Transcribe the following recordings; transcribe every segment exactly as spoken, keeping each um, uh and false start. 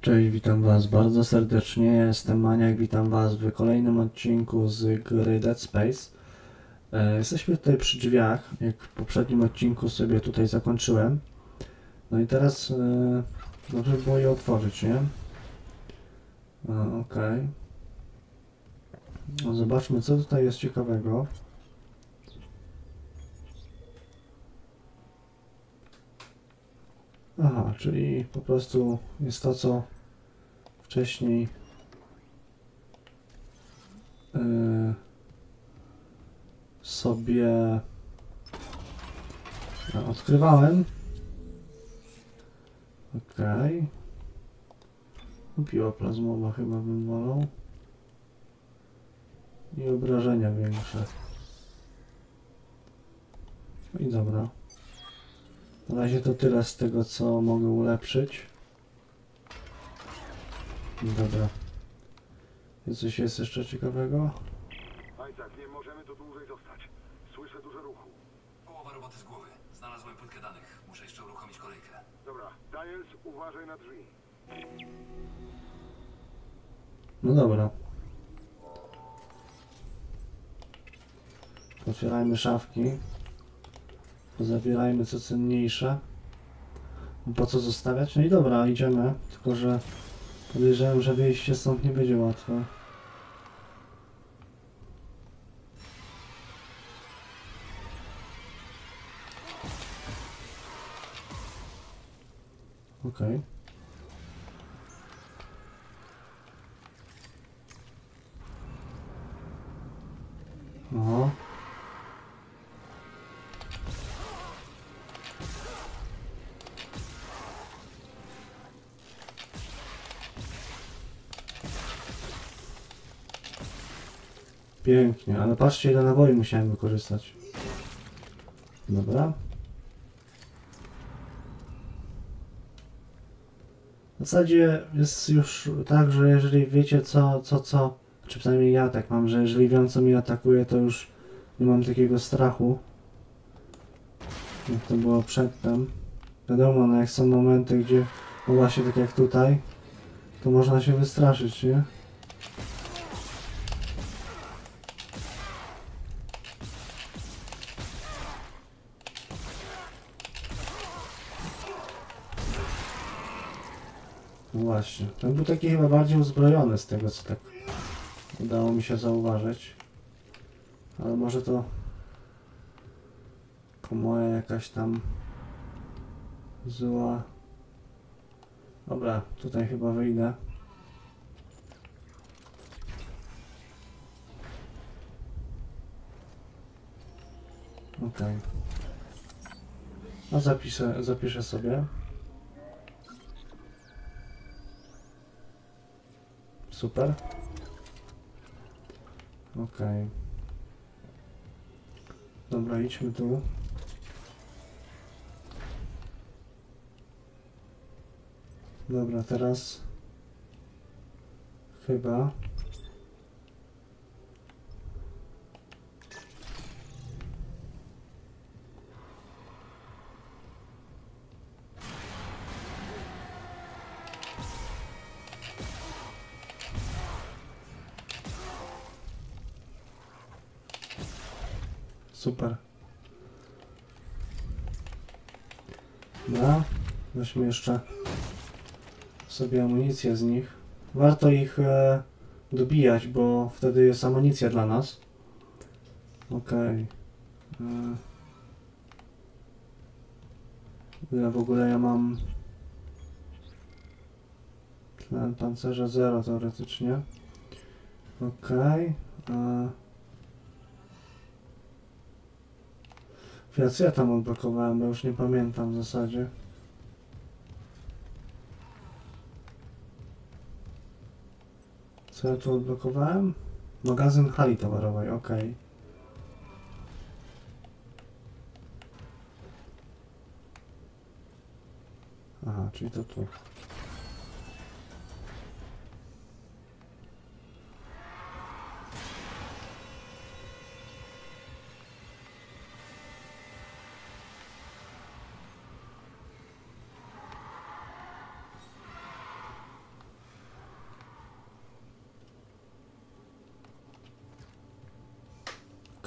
Cześć, witam Was bardzo serdecznie, ja jestem Maniak, witam Was w kolejnym odcinku z gry Dead Space. E, jesteśmy tutaj przy drzwiach, jak w poprzednim odcinku sobie tutaj zakończyłem. No i teraz e, dobrze by było je otworzyć, nie? Okej. Okay. No, zobaczmy, co tutaj jest ciekawego. Aha, czyli po prostu jest to, co wcześniej e, sobie odkrywałem. Okej. Okay. Piła plazmowa chyba bym wolał. I obrażenia większe. No i dobra. Na razie to tyle z tego, co mogę ulepszyć. Dobra. I coś jest jeszcze ciekawego? Isaac, nie możemy tu dłużej zostać. Słyszę dużo ruchu. Połowa roboty z głowy. Znalazłem płytkę danych. Muszę jeszcze uruchomić kolejkę. Dobra, Daniels, uważaj na drzwi. No dobra. Otwierajmy szafki. Zabierajmy co cenniejsze. Po co zostawiać? No i dobra, idziemy. Tylko że podejrzewam, że wyjście stąd nie będzie łatwe. Okej. Okay. No. Pięknie, ale patrzcie, ile naboi musiałem wykorzystać. Dobra. W zasadzie jest już tak, że jeżeli wiecie co, co, co, czy przynajmniej ja tak mam, że jeżeli wiem co mnie atakuje, to już nie mam takiego strachu, jak to było przedtem. Wiadomo, no jak są momenty, gdzie, no właśnie tak jak tutaj, to można się wystraszyć, nie? No właśnie, ten był taki chyba bardziej uzbrojony z tego, co tak udało mi się zauważyć. Ale może to tylko moja jakaś tam zła... Dobra, tutaj chyba wyjdę. Okej. Okay. No zapiszę, zapiszę sobie. Super. Okej. Okay. Dobra, idźmy tu. Dobra, teraz chyba super. Dobra, weźmy jeszcze sobie amunicję z nich. Warto ich e, dobijać, bo wtedy jest amunicja dla nas. Okej. Okay. E, ile w ogóle ja mam? Tlen pancerza zero teoretycznie. Okej. Okay. Co ja tam odblokowałem, bo już nie pamiętam w zasadzie. Co ja tu odblokowałem? Magazyn hali towarowej, ok. Aha, czyli to tu.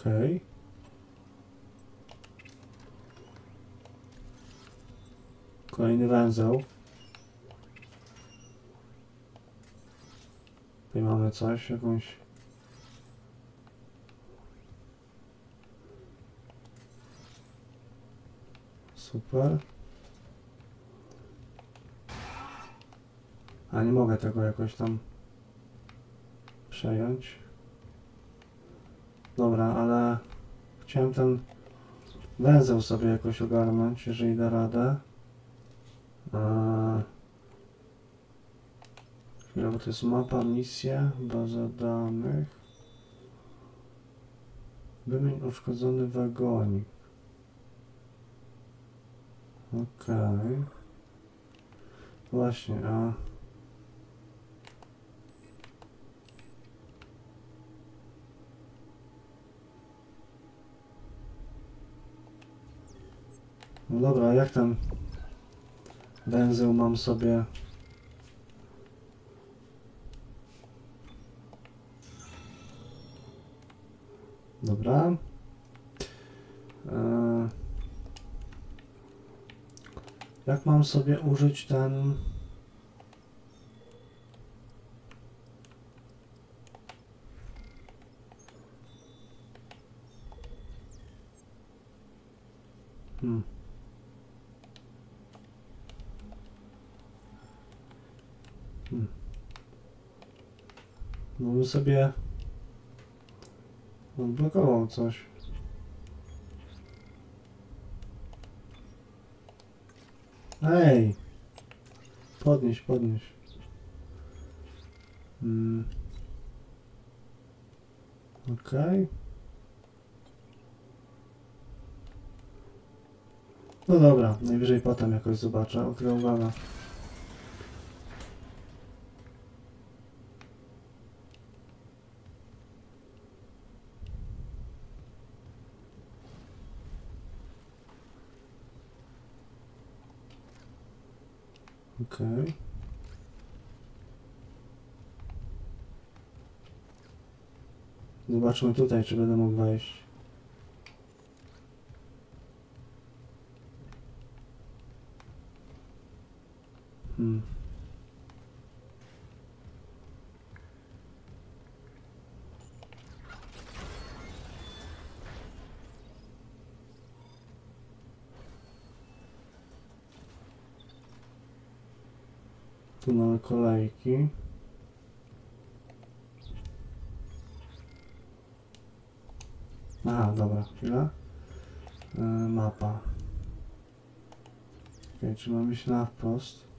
Okej. Kolejny węzeł. Tutaj mamy coś, jakąś... Super. A nie mogę tego jakoś tam przejąć. Dobra, ale chciałem ten węzeł sobie jakoś ogarnąć, jeżeli da radę. Eee... Chwila, bo to jest mapa, misja, baza danych. Wymień uszkodzony wagonik. Okej. Właśnie, a... No dobra, jak ten węzeł mam sobie... Dobra. Eee... Jak mam sobie użyć ten... Hmm. Hmm. No bym sobie odblokował coś. Ej! Podnieś, podnieś. Hmm. Okej. Okay. No dobra, najwyżej potem jakoś zobaczę. Okej, uwaga. Okej. Okay. Zobaczmy tutaj, czy będę mógł wejść. Hmm. Tu mamy kolejki. Aha, dobra, chwila. Yy, mapa. Okay, czy mamy iść na wprost?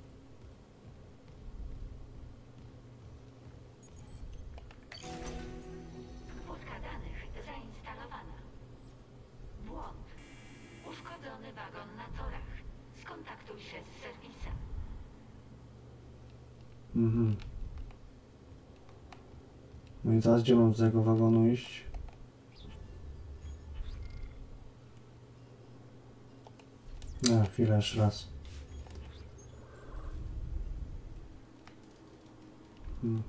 Wódka danych zainstalowana. Błąd. Uszkodzony wagon na torach. Skontaktuj się z serwisem. Mhm. No i teraz gdzie mam z tego wagonu iść? No, chwilę, jeszcze raz. Hmm.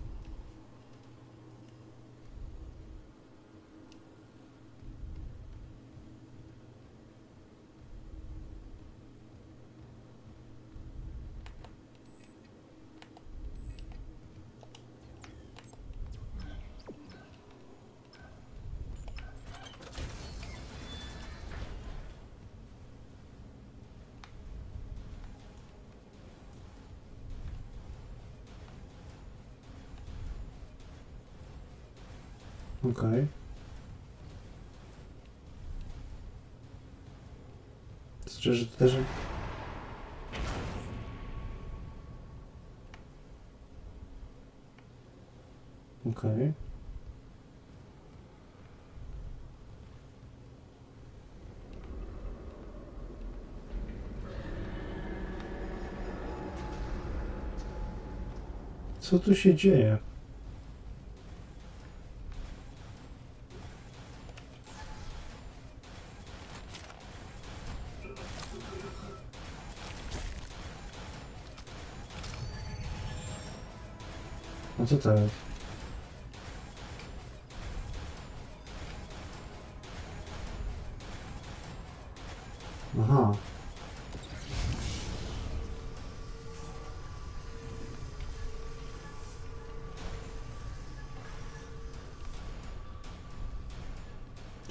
Okej. Okay. Znaczy, że to też... Okej. Okay. Co tu się dzieje? A co to jest?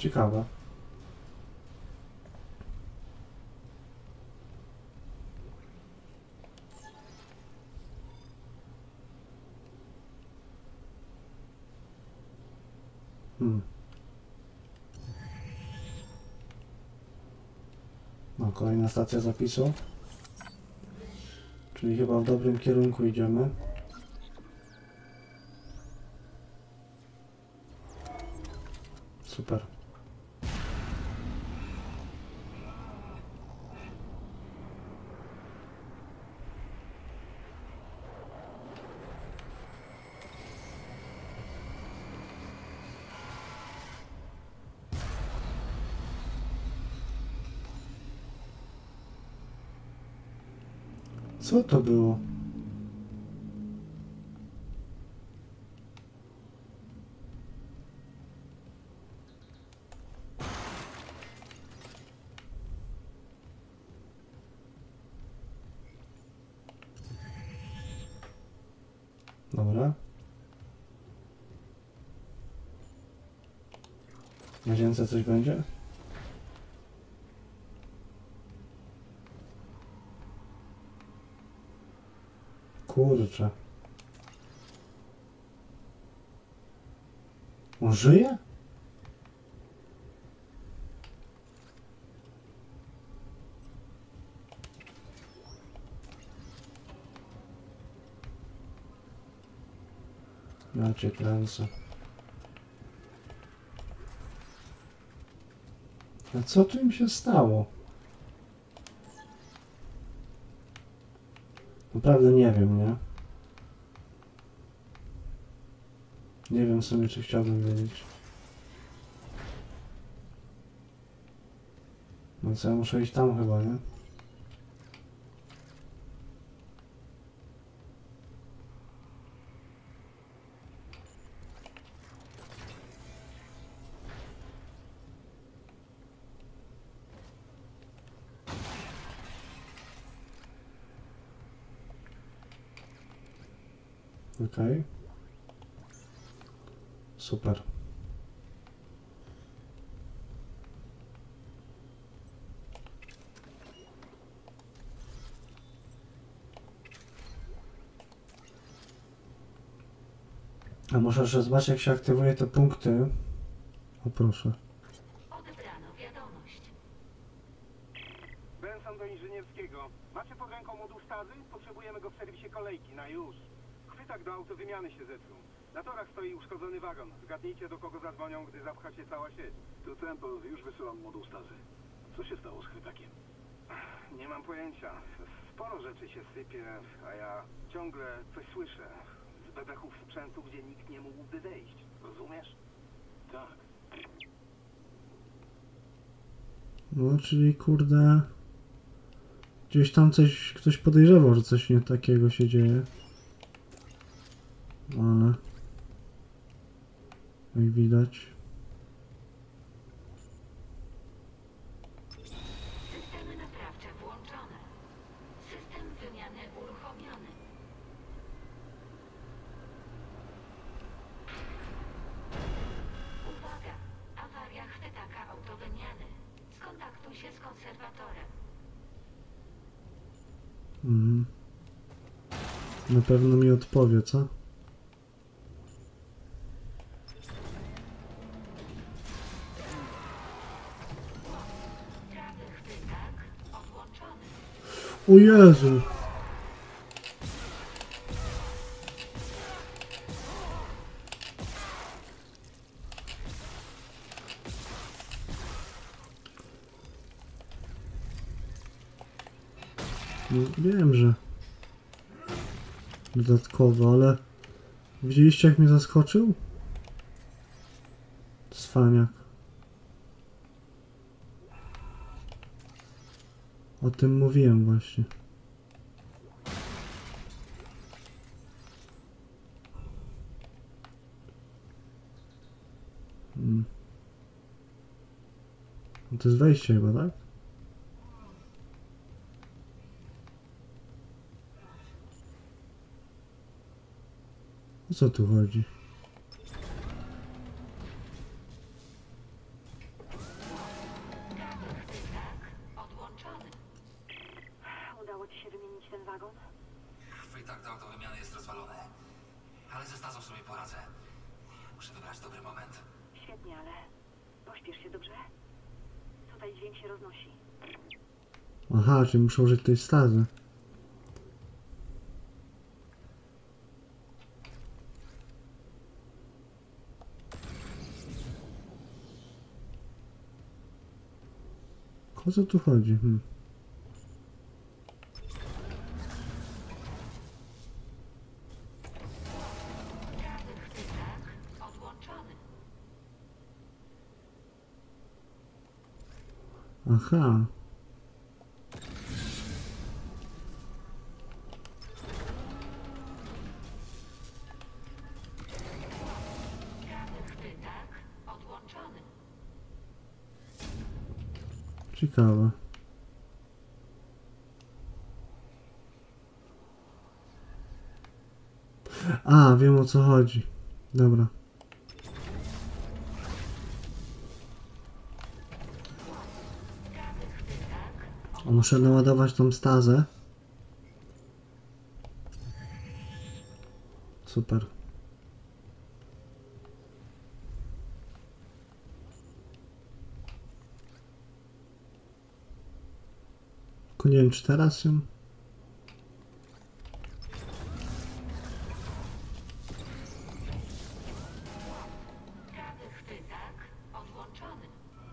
Ciekawe. Hmm. No, kolejna stacja zapisu. Czyli chyba w dobrym kierunku idziemy. Super. Co to było? Dobra. Na ziemce coś będzie? Kurczę. On żyje? Ja cię kręcę. A co tu im się stało? Naprawdę nie wiem, nie? Nie wiem w sumie, czy chciałbym wiedzieć. No co, ja muszę iść tam chyba, nie? Okej. Okay. Super. A muszę jeszcze zobaczyć, jak się aktywuje te punkty. O proszę. Odebrano wiadomość. Benson do inżynierskiego. Macie pod ręką moduł stazy? Potrzebujemy go w serwisie kolejki, na już. Chwytak do autowymiany się zepsuł. Na torach stoi uszkodzony wagon. Zgadnijcie, do kogo zadzwonią, gdy zapcha się cała sieć. To tempo, już wysyłam moduł stazy. Co się stało z chwytakiem? Nie mam pojęcia. Sporo rzeczy się sypie, a ja ciągle coś słyszę. Z bebechów sprzętu, gdzie nikt nie mógłby wejść. Rozumiesz? Tak. No, czyli kurde... Gdzieś tam coś, ktoś podejrzewał, że coś nie takiego się dzieje. Ale... Jak widać... Systemy naprawcze włączone. System wymiany uruchomiony. Uwaga! Awaria chwytaka autowymiany. Skontaktuj się z konserwatorem. Mhm. Na pewno mi odpowie, co? Prawy chwytak odłączony. O Jezu! No, wiem, że dodatkowo, ale widzieliście, jak mnie zaskoczył? Cwaniak. O tym mówiłem właśnie. Hmm. No to jest wejście chyba, tak? O co tu chodzi? ale ze stazą sobie poradzę. Muszę wybrać dobry moment. Świetnie, ale pośpiesz się, dobrze? Tutaj dźwięk się roznosi. Aha, czyli muszę użyć tej stazy. O co tu chodzi? Hmm. Prawy chwytak odłączony. Aha. Prawy chwytak odłączony. Ciekawe. A, wiem o co chodzi. Dobra. Muszę naładować tą stazę. Super. Tylko nie wiem, czy teraz ją... Prawy chwytak odłączony.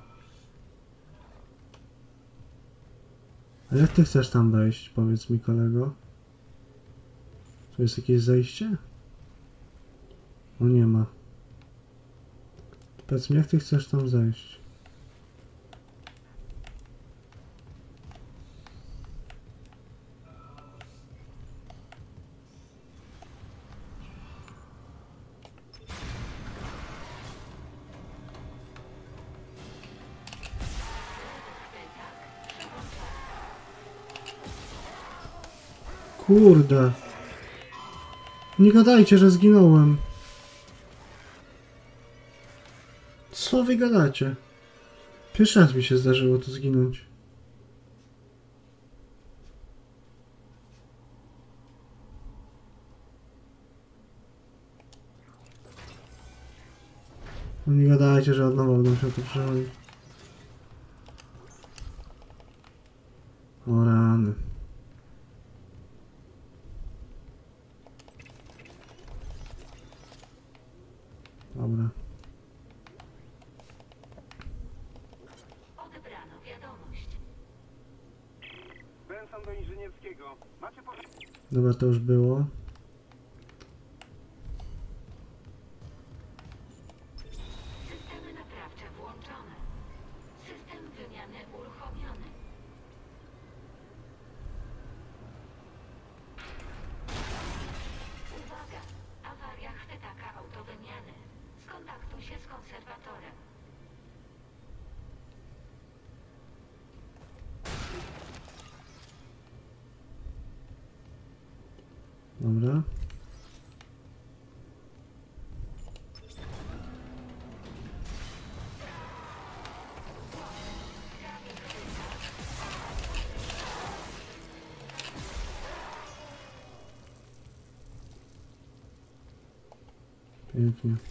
A jak ty chcesz tam wejść? Powiedz mi, kolego. Tu jest jakieś zejście? O, nie ma. Powiedz mi, jak ty chcesz tam zejść? Kurde. Nie gadajcie, że zginąłem. Co wy gadacie? Pierwszy raz mi się zdarzyło tu zginąć. No nie gadajcie, że od nowa będę musiał to przechodzić. O rany. Dobra. Odebrano wiadomość. Benson do inżynierskiego. Macie po... Dobra, to już było. Systemy naprawcze włączone. System wymiany uruchomiony. Uwaga! Awaria chwytaka autowymiany. Skontaktuj się z konserwatorem. Dobra. Pięknie.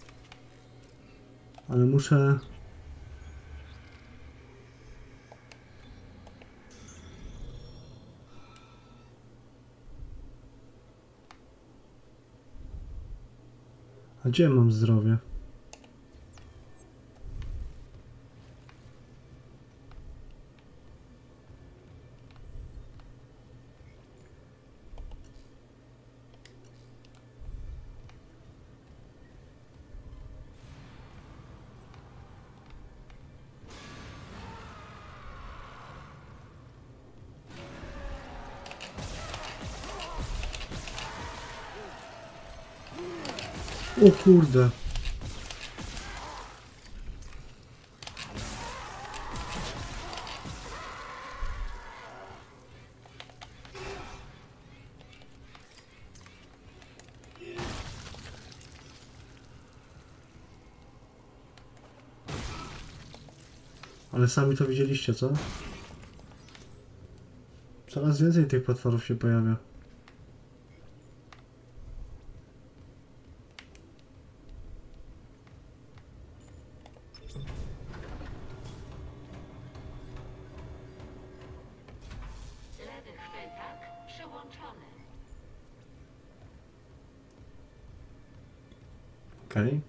Ale muszę... A gdzie mam zdrowie? O kurde. Ale sami to widzieliście, co? Coraz więcej tych potworów się pojawia. Przyłączony. Okej.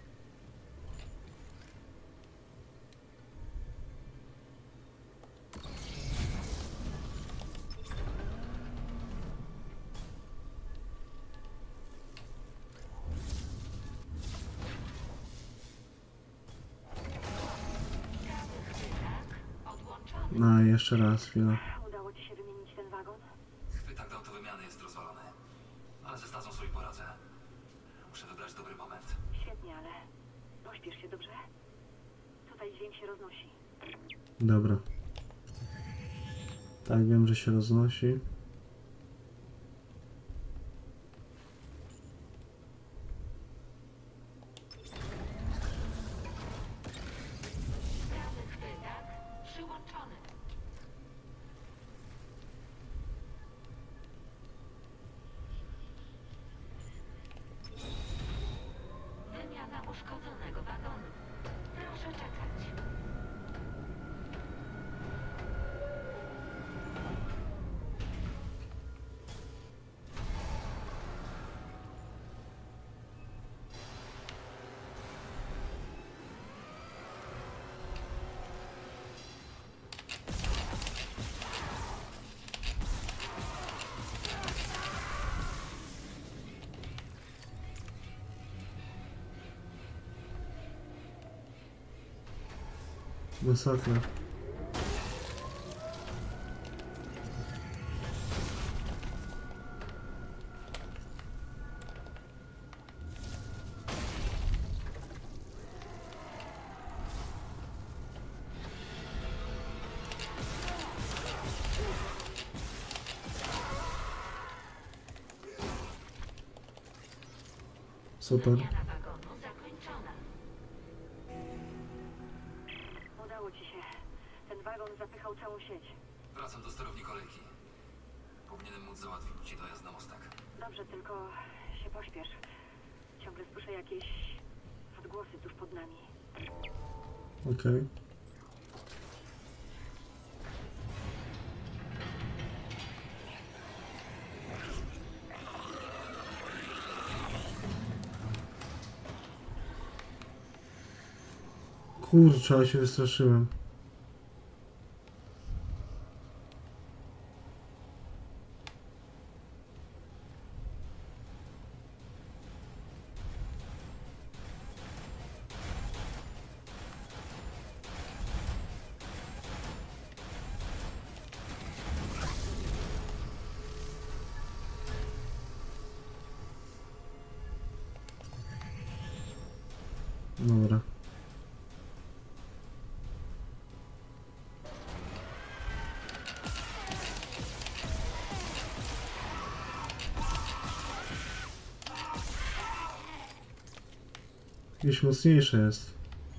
Odłączony. No i jeszcze raz, chwilę. Udało ci się wymienić ten wagon? Chwytak do autowymiany jest rozwalony. Ale ze stacją sobie poradzę. Muszę wybrać dobry moment. Świetnie, ale pośpiesz się, dobrze? Tutaj dźwięk się roznosi. Dobra. Tak, wiem, że się roznosi. Prawy chwytak przyłączony. Wymiana uszkodzonego wagonu. Proszę czekać. Masakra. Super. Wymiana wagonu zakończona. Udało ci się. Ten wagon zapychał całą sieć. Wracam do sterowni kolejki. Powinienem móc załatwić ci dojazd na mostek. Dobrze, tylko się pośpiesz. Ciągle słyszę jakieś odgłosy tuż pod nami. Okej. Kurczę, ale się wystraszyłem. Dobra. Jakieś mocniejsze jest.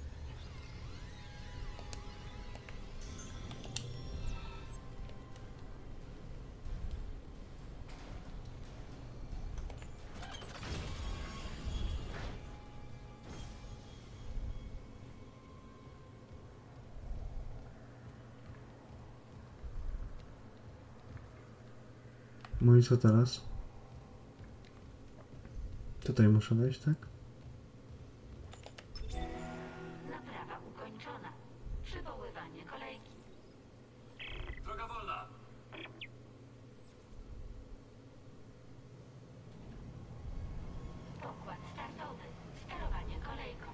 No i co teraz? Tutaj muszę wejść, tak? Naprawa ukończona. Przywoływanie kolejki. Droga wolna! Pokład startowy. Sterowanie kolejką.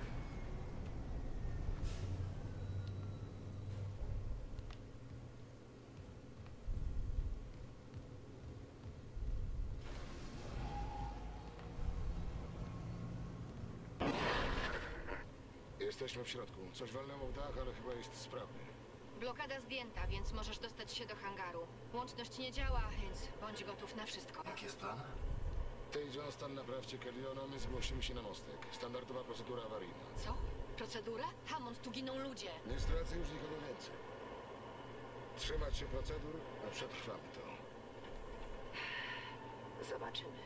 Jesteśmy w środku. Coś walnęło w dach, ale chyba jest sprawny. Blokada zdjęta, więc możesz dostać się do hangaru. Łączność nie działa, więc bądź gotów na wszystko. Jaki jest plan? Ty i Johnston naprawcie Kelliona, my zgłosimy się na mostek. Standardowa procedura awaryjna. Co? Procedura? Hammond, tu giną ludzie. Nie stracę już nikogo więcej. Trzymać się procedur, a przetrwamy to. Zobaczymy.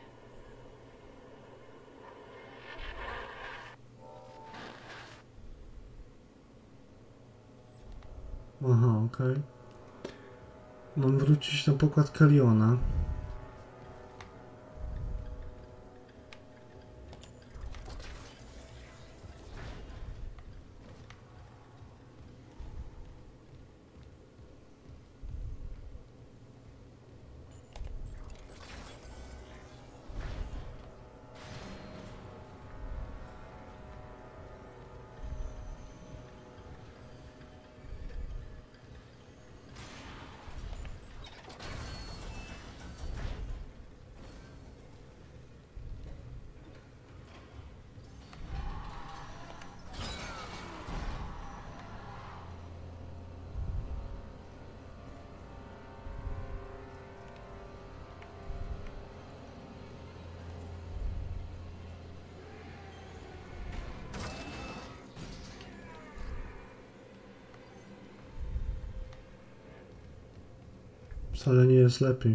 Aha, okej. Mam wrócić na pokład Kelliona. Wcale nie jest lepiej.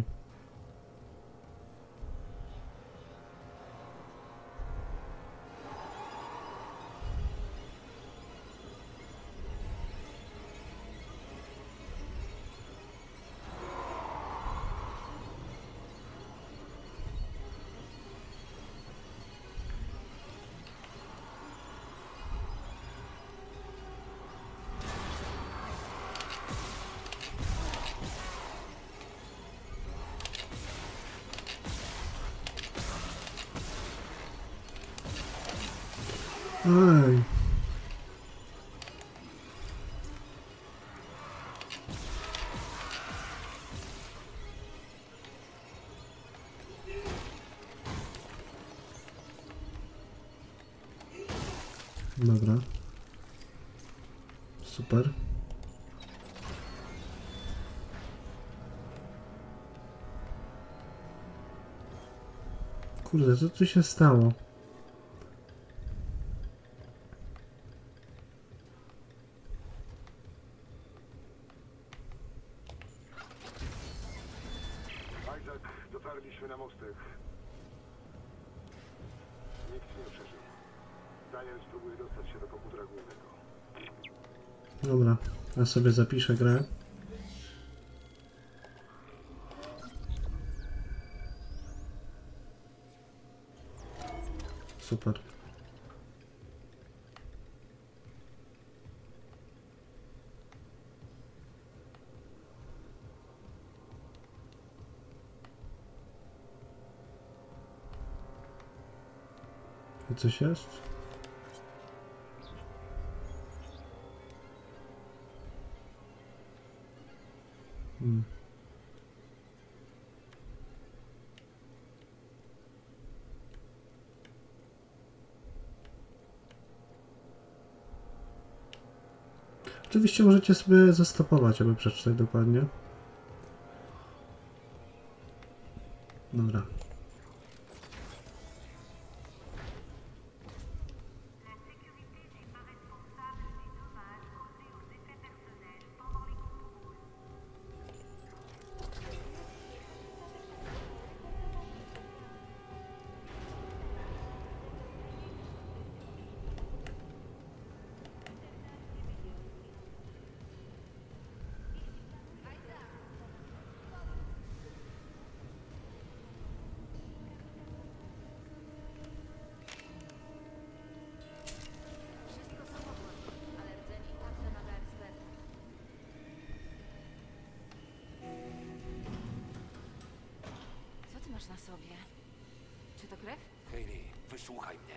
Ej. Dobra. Super. Kurde, co tu się stało? Isaac, dotarliśmy na mostek. Nikt nie przeżył. Daniel spróbuje dostać się do komputera głównego. Dobra, ja sobie zapiszę grę. Super. I coś jest? Hmm. Oczywiście możecie sobie zastopować, aby przeczytać dokładnie. Dobra. Masz na sobie. Czy to krew? Hayley, wysłuchaj mnie.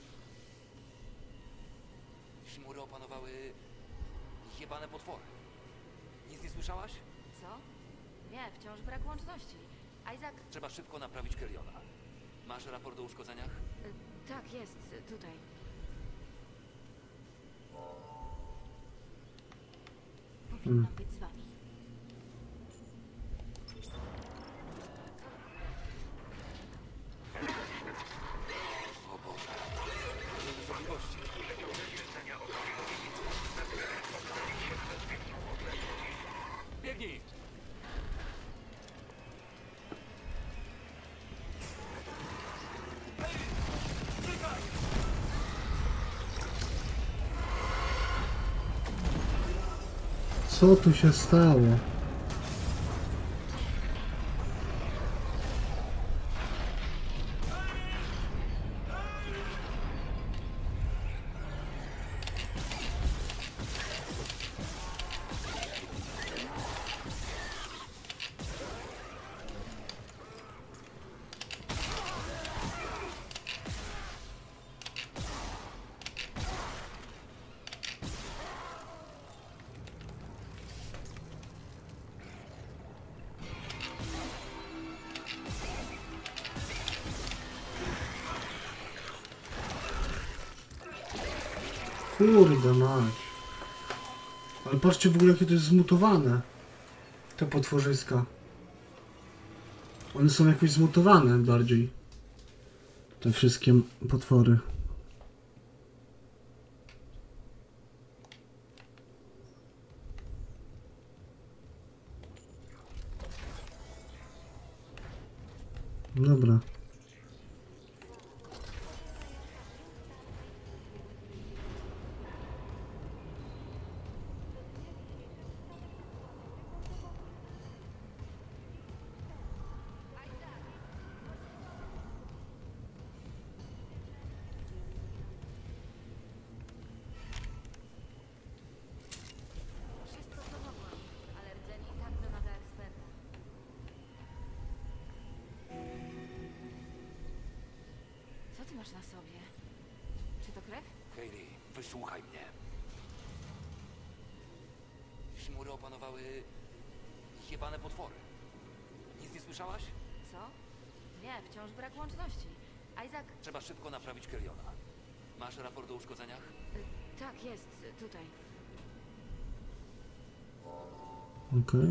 Chmury opanowały jebane potwory. Nic nie słyszałaś? Co? Nie, wciąż brak łączności. Isaac... Trzeba szybko naprawić Kelliona. Masz raport o uszkodzeniach? Y, tak, jest. y, Tutaj. Powinnam Hmm. być z wami. O Boże. Nie możliwości. Biegnij! Co tu się stało? Kurde mać. Ale patrzcie w ogóle jakie to jest zmutowane. Te potworzyska. One są jakoś zmutowane bardziej. Te wszystkie potwory. Dobra. Wszystko co mogłam, ale rdzenie i tak wymaga eksperta. Co ty masz na sobie? Czy to krew? Hayley, wysłuchaj mnie. Chmury opanowały jebane potwory. Nic nie słyszałaś? Co? Nie, wciąż brak łączności. Isaac... Trzeba szybko naprawić Kelliona. Masz raport o uszkodzeniach? Y, tak, jest. Tutaj. Okej.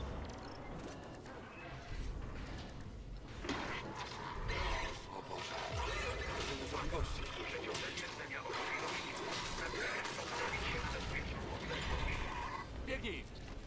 O Boże. Nie możliwości. Biegnij!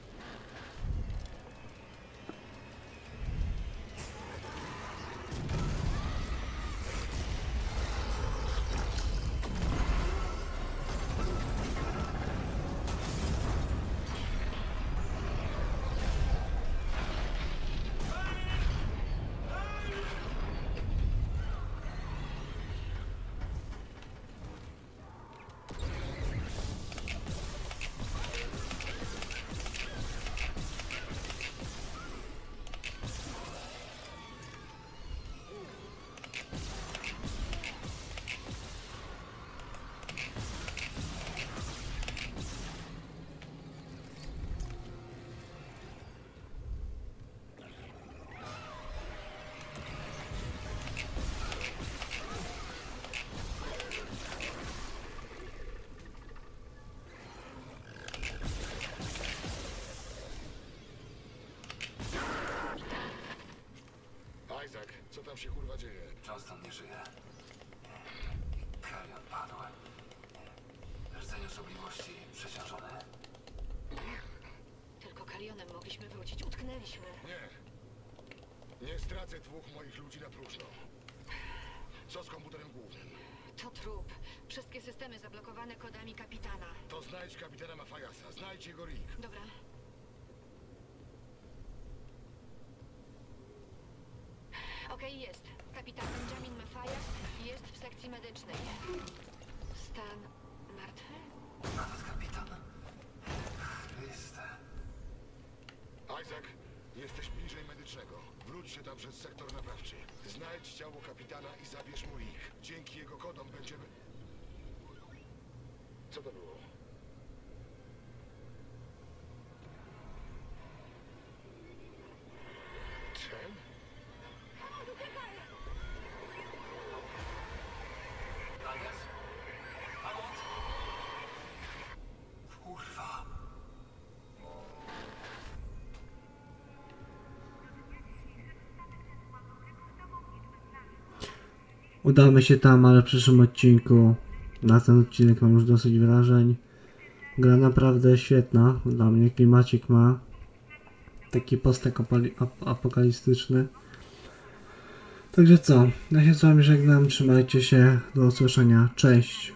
Isaac, co tam się kurwa dzieje? Johnston nie żyje. Kellion padł. Rdzenie osobliwości przeciążone. Tylko Kellionem mogliśmy wrócić. Utknęliśmy. Nie. Nie stracę dwóch moich ludzi na próżno. Co z komputerem głównym? To trup. Wszystkie systemy zablokowane kodami kapitana. To znajdź kapitana Mafajasa. Znajdź jego rig. Dobra. Okej, jest. Kapitan Benjamin Mafajas jest w sekcji medycznej. Stan martwy? Nawet kapitan? Chryste. Isaac, jesteś bliżej medycznego. Wróć się tam przez sektor naprawczy. Znajdź ciało kapitana i zabierz mu rig. Dzięki jego kodom będziemy... Co to było? Czem? Daniels? Pomoc? Kurwa. Udamy się tam, ale w przyszłym odcinku. Na ten odcinek mam już dosyć wrażeń. Gra naprawdę świetna. Dla mnie klimacik ma. Taki postapokaliptyczny. Także co? Ja się z wami żegnam. Trzymajcie się. Do usłyszenia. Cześć.